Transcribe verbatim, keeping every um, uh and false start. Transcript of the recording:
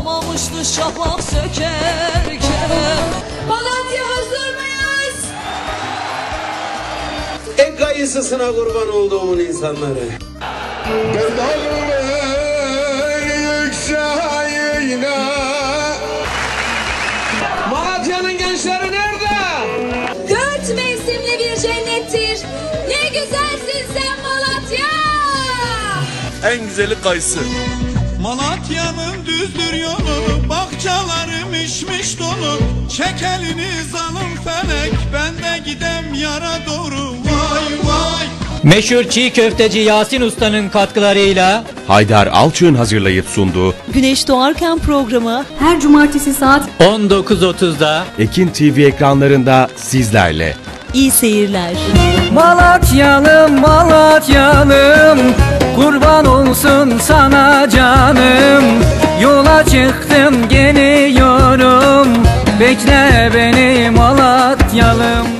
Olmamıştı şafak sökerken. Malatya hazır mıyız? En kayısısına kurban olduğumun insanları. Malatya'nın gençleri nerede? Dört mevsimli bir cennettir. Ne güzelsin sen Malatya. En güzeli kayısı. Malatya'nın düzdür yolu, bahçalarım işmiş dolu. Çek elini zalım felek, ben de gidem yara doğru. Vay vay. Meşhur çiğ köfteci Yasin Usta'nın katkılarıyla Haydar Alçık'ın hazırlayıp sunduğu Güneş Doğarken programı her cumartesi saat on dokuz otuzda Ekin T V ekranlarında sizlerle. iyi seyirler. Malatyalım, Malatyalım, kurban olsun sana canım. Yola çıktım geliyorum, bekle beni Malatyalım.